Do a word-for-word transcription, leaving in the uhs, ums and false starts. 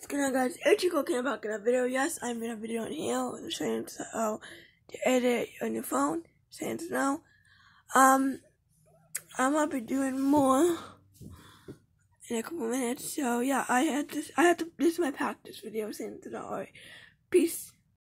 What's going on, guys? It's Chico came back in a video. Yes, I made a video on here saying how to edit on your phone. Saying now. Um, I'm gonna be doing more in a couple minutes. So yeah, I had this. I had to. This is my practice video. Saying to the alright. Peace.